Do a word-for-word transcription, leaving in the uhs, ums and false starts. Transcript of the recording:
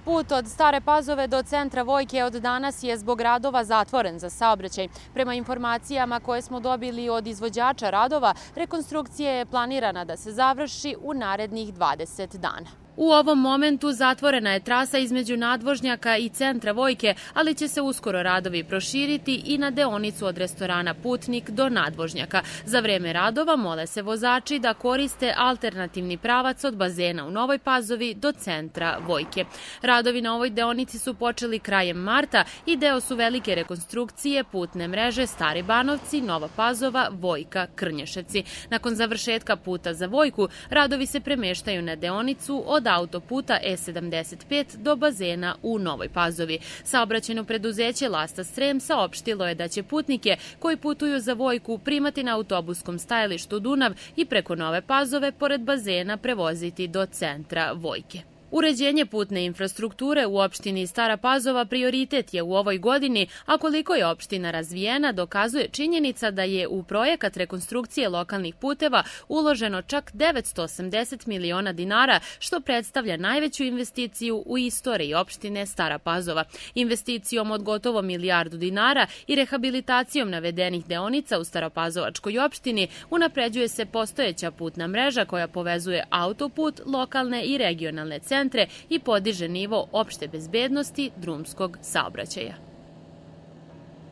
Put od Stare Pazove do centra Vojke od danas je zbog radova zatvoren za saobraćaj. Prema informacijama koje smo dobili od izvođača radova, rekonstrukcija je planirana da se završi u narednih dvadeset dana. U ovom momentu zatvorena je trasa između nadvožnjaka i centra Vojke, ali će se uskoro radovi proširiti i na deonicu od restorana Putnik do nadvožnjaka. Za vreme radova mole se vozači da koriste alternativni pravac od bazena u Novoj Pazovi do centra Vojke. Radovi na ovoj deonici su počeli krajem marta i deo su velike rekonstrukcije putne mreže Stari Banovci, Nova Pazova, Vojka, Krnješevci. Nakon završetka puta za Vojku, radovi se premeštaju na deonicu od od autoputa E sedamdeset pet do bazena u Novoj Pazovi. Saobraćajno preduzeće Lasta Srem saopštilo je da će putnike koji putuju za Vojku primati na autobuskom stajalištu Dunav i preko Nove Pazove pored bazena prevoziti do centra Vojke. Uređenje putne infrastrukture u opštini Stara Pazova prioritet je u ovoj godini, a koliko je opština razvijena dokazuje činjenica da je u projekat rekonstrukcije lokalnih puteva uloženo čak devetsto osamdeset miliona dinara, što predstavlja najveću investiciju u istoriji opštine Stara Pazova. Investicijom od gotovo milijardu dinara i rehabilitacijom navedenih deonica u Staropazovačkoj opštini unapređuje se postojeća putna mreža koja povezuje autoput, lokalne i regionalne centre i podiže nivo opšte bezbednosti drumskog saobraćaja.